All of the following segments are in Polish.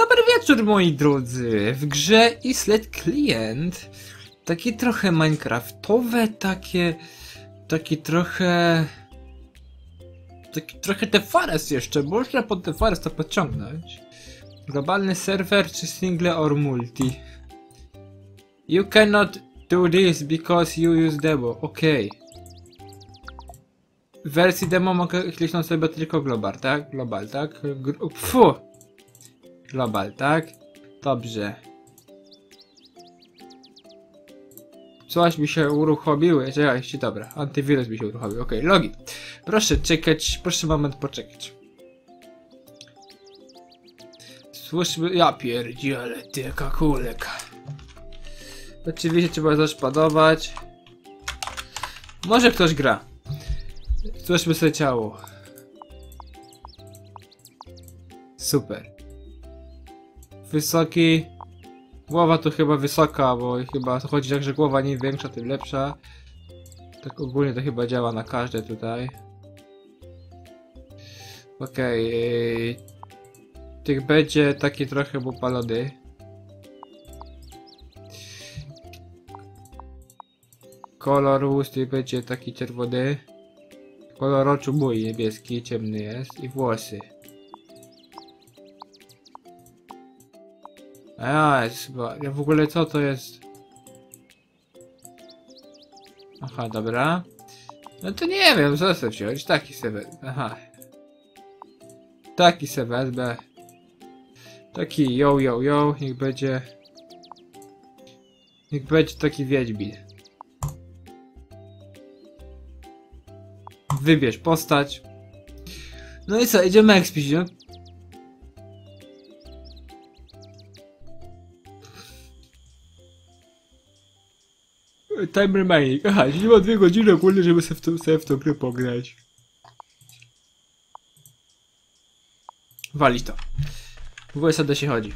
Dobry wieczór, moi drodzy. W grze Islet Client takie trochę minecraftowe, taki trochę The Forest jeszcze. Można pod The Forest to podciągnąć. Globalny serwer czy single or multi? You cannot do this because you use demo. Okej. W wersji demo mogę kliknąć sobie tylko global, tak? Global, tak? Global, tak? Dobrze. Coś mi się uruchomiły. Czekajcie, dobra. Antywirus mi się uruchomił. Okej, login. Proszę czekać, proszę moment poczekać. Służby... Ja pierdzielę, ty jaka kuleka. Oczywiście trzeba zaszpadować. Może ktoś gra. Służby sobie ciało. Super. Wysoki. Głowa to chyba wysoka, bo chyba chodzi tak, że głowa nie większa, tym lepsza. Tak ogólnie to chyba działa na każde tutaj. Okej. Tych będzie taki trochę upalony. Kolor ust będzie taki czerwony. Kolor oczu mój niebieski, ciemny jest. I włosy. A, jest chyba... W ogóle co to jest? Aha, dobra. No to nie wiem, co sobie wziąć. Taki sobie... Aha. Taki sobie wezmę. Taki yo. Niech będzie... Niech będzie taki wiedźmin. Wybierz postać. No i co, idziemy expić, no? Time remaining. Aha, nie ma 2 godziny ogólnie, żeby sobie w tą grę pograć. Walić to. W ogóle sobie się chodzi.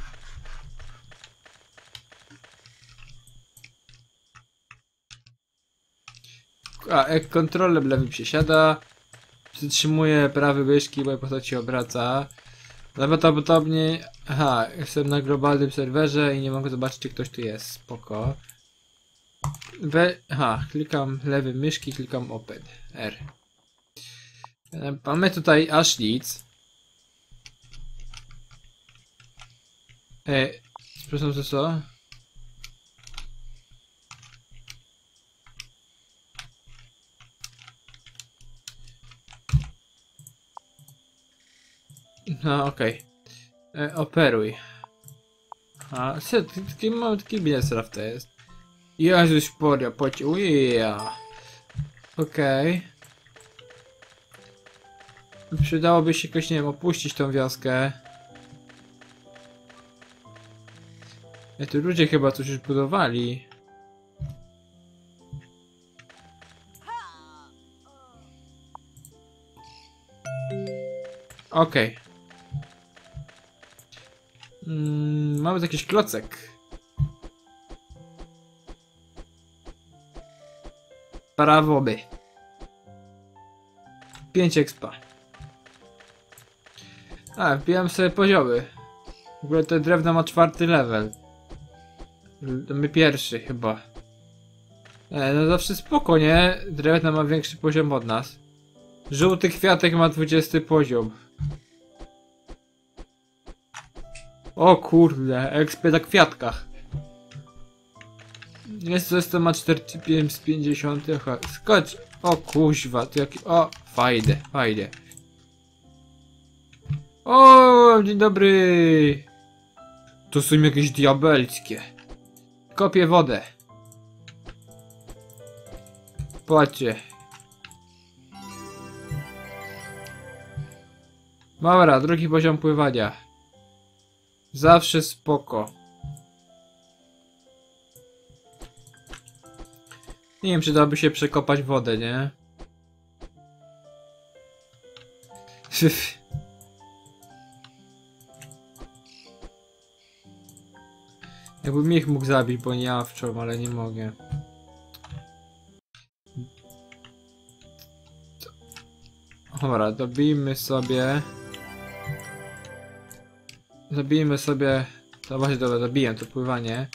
A, jak kontrolem lewym się siada. Przytrzymuje prawy myszki, moja postać się obraca. Prawdopodobnie... Aha, jestem na globalnym serwerze i nie mogę zobaczyć, czy ktoś tu jest. Spoko. Aha, klikam lewym myszki, klikam open. R. Mamy tutaj aż nic. Przepraszam, że co? No okej. Operuj. A, taki malutki biesraf to jest. Jezus poria, yeah. Okej. Przydałoby się jakoś, nie wiem, opuścić tą wioskę. Tu ludzie chyba coś już budowali. Okej. Mamy tu jakiś klocek. Parawoby. 5 expa. A, wbijam sobie poziomy. W ogóle to drewno ma 4. level. My pierwszy chyba. No zawsze spoko, nie? Drewno ma większy poziom od nas. Żółty kwiatek ma 20 poziom. O kurde, XP na kwiatkach. Jest to ma 45 z 50. Skocz. O kuźwa, to jaki... O, fajne. O, dzień dobry. To są jakieś diabelskie. Kopię wodę. Patrzcie. Dobra, drugi poziom pływania. Zawsze spoko. Nie wiem, czy dałoby się przekopać wodę, nie? Jakbym ich mógł zabić, bo nie jawczą, ale nie mogę. Dobra, dobijmy sobie. Zabijmy sobie... To właśnie, dobra, zabiję to pływanie.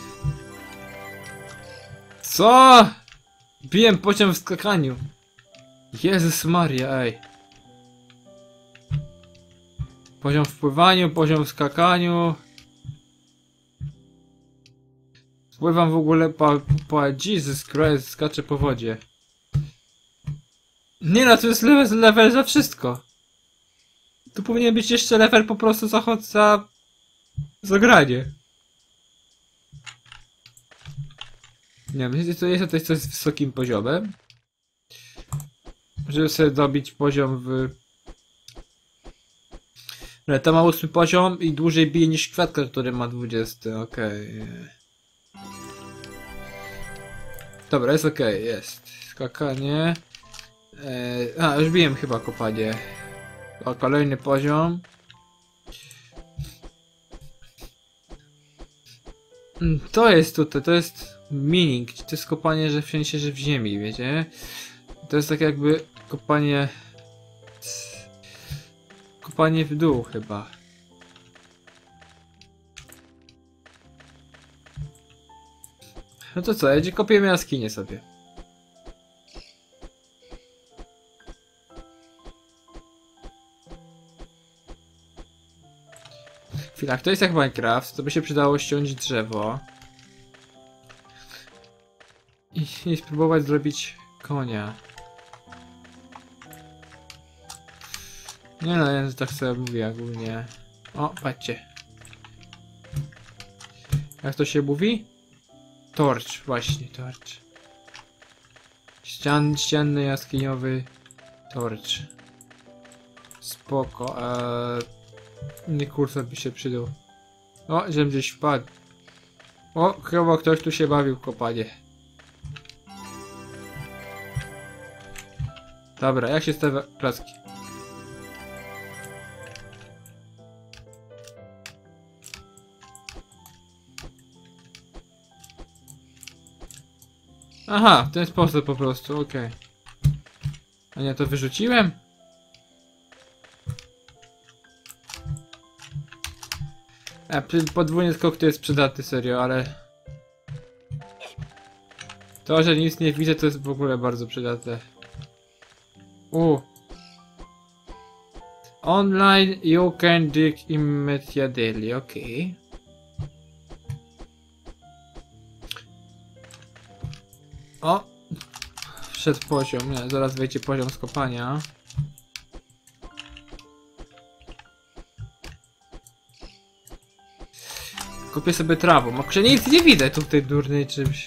Co? Biłem poziom w skakaniu. Jezus Maria, ej. Poziom w pływaniu, poziom w skakaniu. Pływam w ogóle po Jesus Christ, skaczę po wodzie. Nie no, to jest level za wszystko. Tu powinien być jeszcze level po prostu za granie. Nie wiem, to jest coś z wysokim poziomem. Żeby sobie dobić poziom w... Ale to ma 8 poziom i dłużej bije niż kwiatka, który ma 20. Okej. Dobra, jest okej, jest. Skakanie. Już biłem chyba kopanie. O, kolejny poziom. To jest tutaj, to jest mining, to jest kopanie, że w sensie, że w ziemi, wiecie? To jest tak jakby kopanie... Kopanie w dół chyba. No to co, jedzie kopiemy jaskinię sobie. Chwila, to jest jak Minecraft, to by się przydało ściąć drzewo. I spróbować zrobić konia. Nie no, ja tak sobie mówię ogólnie. O, patrzcie. Jak to się mówi? Torch, właśnie, torch. Ścianny jaskiniowy torch. Spoko, nie kursor by się przydał. O, żebym gdzieś wpadł. O, chyba ktoś tu się bawił w kopanie. Dobra, jak się stawia klocki? Aha, w ten sposób po prostu, okej. A nie, to wyrzuciłem? Podwójny skok to jest przydatny, serio, ale... To, że nic nie widzę, to jest w ogóle bardzo przydatne. Online you can dig immediately, okej. O! Wszedł poziom, nie, zaraz wejdzie poziom skopania. Kopię sobie trawą, a nic nie widzę tu w tej durnej czymś.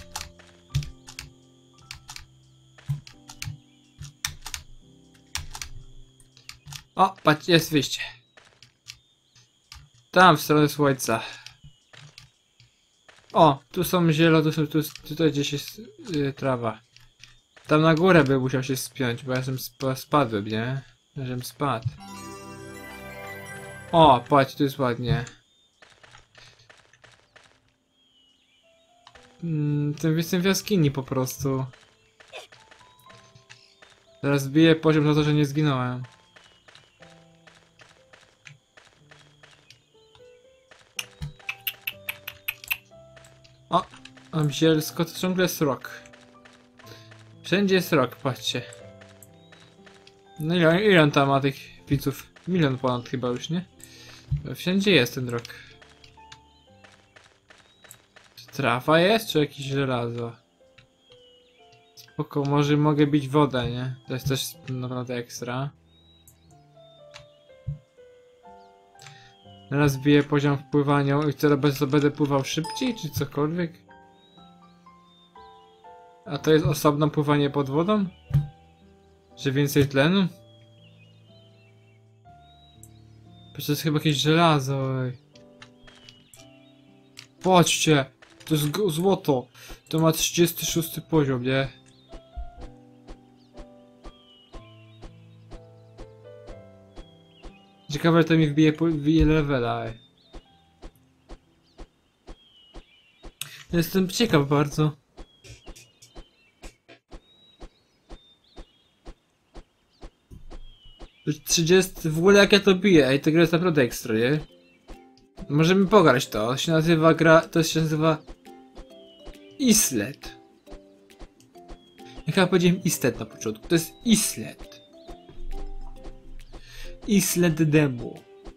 O, patrz, jest wyjście. Tam, w stronę słońca. O, tu są zielone, tutaj gdzieś jest trawa. Tam na górę by musiał się spiąć, bo ja spadłem, nie? Żebym spadł. O, patrz, tu jest ładnie. Jestem w jaskini po prostu. Teraz biję poziom za to, że nie zginąłem. O! Mam zielsko, to ciągle jest rok. Wszędzie jest rok, patrzcie. No ile on tam ma tych widzów? 1 000 000 ponad chyba już, nie? Wszędzie jest ten rok. Czy trawa jest, czy jakieś żelazo? Spoko, może mogę bić wodę, nie? To jest też naprawdę ekstra. Teraz biję poziom w pływaniu i co będę pływał szybciej, czy cokolwiek? A to jest osobne pływanie pod wodą? Że więcej tlenu? To jest chyba jakieś żelazo, ej. Patrzcie! To jest złoto! To ma 36 poziom, nie? Ciekawe, to mi wbije levela, ej. Jestem ciekaw bardzo. To 30... W ogóle jak ja to biję, ej, to gra jest naprawdę ekstra, nie? Możemy pograć to. To się nazywa to się nazywa Islet. Ja chyba powiedziałem Islet na początku. To jest Islet. Islet demo.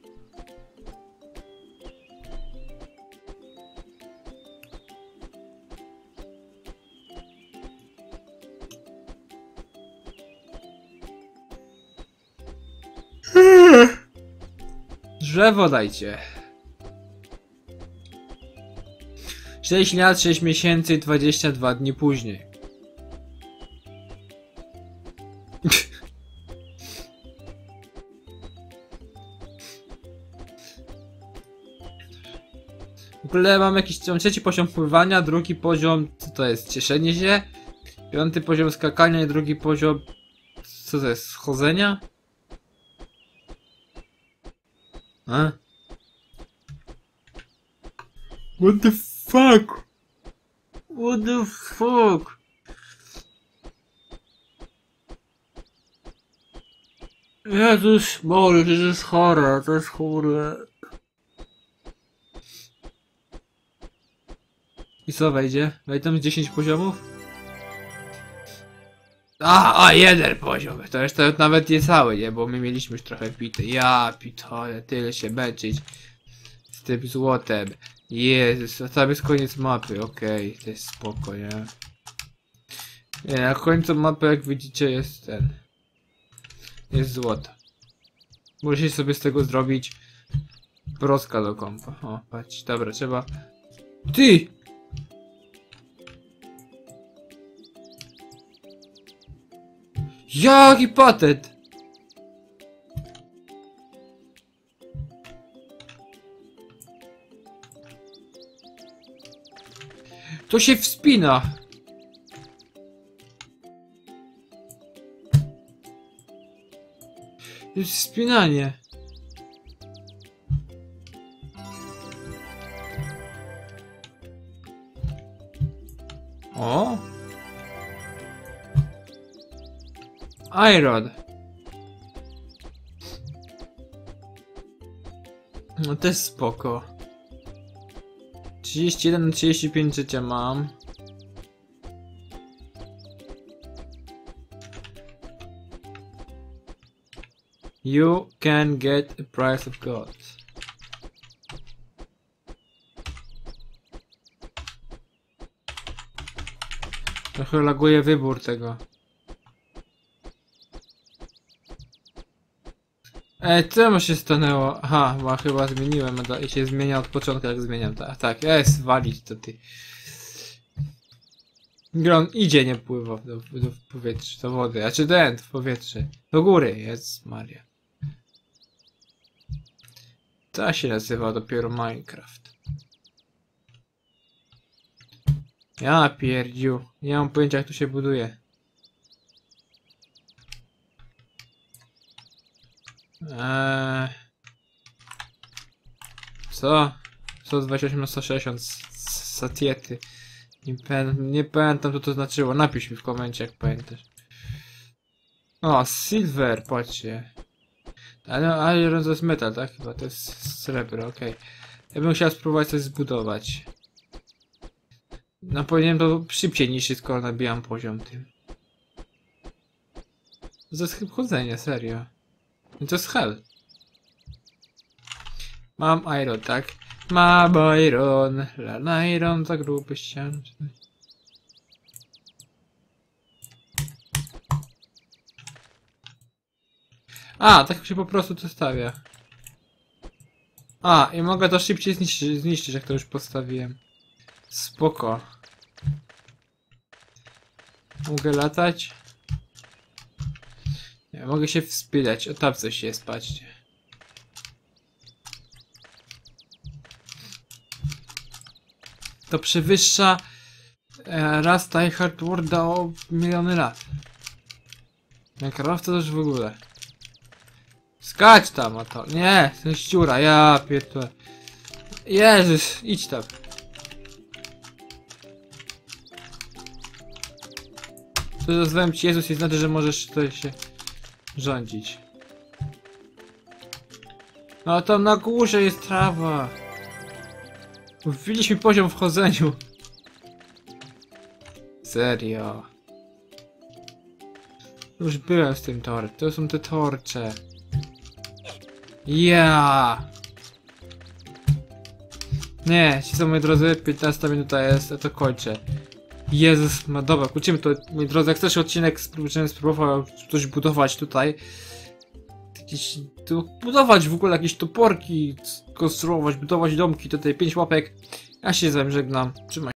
Drzewo dajcie. 6 lat, 6 miesięcy i 22 dni później. W ogóle mam trzeci poziom pływania, drugi poziom, co to jest, cieszenie się, piąty poziom skakania i drugi poziom, co to jest, schodzenia? A? What the fuck? What the fuck? Jezus, Boże, to jest chore, to jest chore. I co wejdzie? Wejdą 10 poziomów? Jeden poziom. To już to nawet nie cały, nie? Bo my mieliśmy już trochę bity. Ja pitole, tyle się męczyć z tym złotem. Jezus, a tam jest koniec mapy, okej, to jest spoko, nie? Nie, na końcu mapy, jak widzicie, jest ten. Jest złoto. Musisz sobie z tego zrobić broska do kompa. O, patrz, dobra, trzeba... Ty! Jaki patent! To się wspina! To jest wspinanie. O! Iron. No to jest spoko. 31 na 35 życia mam. You can get a price of gold. Trochę laguje wybór tego. Co mu się stanęło? Aha, bo chyba zmieniłem i się zmienia od początku, jak zmieniam. Tak, jest, walić to ty. Gron idzie, nie pływa do powietrza, do wody, a czy w powietrze. Do góry, jest Maria. To się nazywa dopiero Minecraft. Ja pierdziu, nie mam pojęcia, jak to się buduje. Co? 128 na 160 satiety. Nie pamiętam, co to znaczyło. Napisz mi w komencie, jak pamiętasz. O, silver, patrzcie. Ale iron to jest metal, tak? Chyba to jest srebro, okej. Ja bym chciał spróbować coś zbudować. No powinienem to szybciej niż skoro nabijam poziom tym. To jest chyba chodzenie, serio. No to jest hell. Mam iron, tak? Mam iron. Iron za gruby ścian. Tak się po prostu to stawia. I mogę to szybciej zniszczyć, jak to już postawiłem. Spoko. Mogę latać. Nie, mogę się wspinać. O, tam coś jest, patrzcie. To przewyższa raz Die Hard Worlda o miliony lat. Minecraft to już w ogóle. Skacz tam, a to. Nie, to jest dziura, ja pierdolę. Jezus, idź tam. To nazwałem ci Jezus i znaczy, że możesz tutaj się rządzić. No tam na górze jest trawa. Wbiliśmy poziom w chodzeniu. Serio. Już byłem z tym torem. To są te torcze. Ja. Nie, ci są, moi drodzy, 15 minuta jest, ja to kończę. Jezus, no dobra, kłócimy to, moi drodzy, jak chcesz odcinek, spróbował coś budować tutaj. Jakieś, tu budować w ogóle jakieś toporki, konstruować, budować domki, tutaj 5 łapek. Ja się z wami żegnam, trzymaj.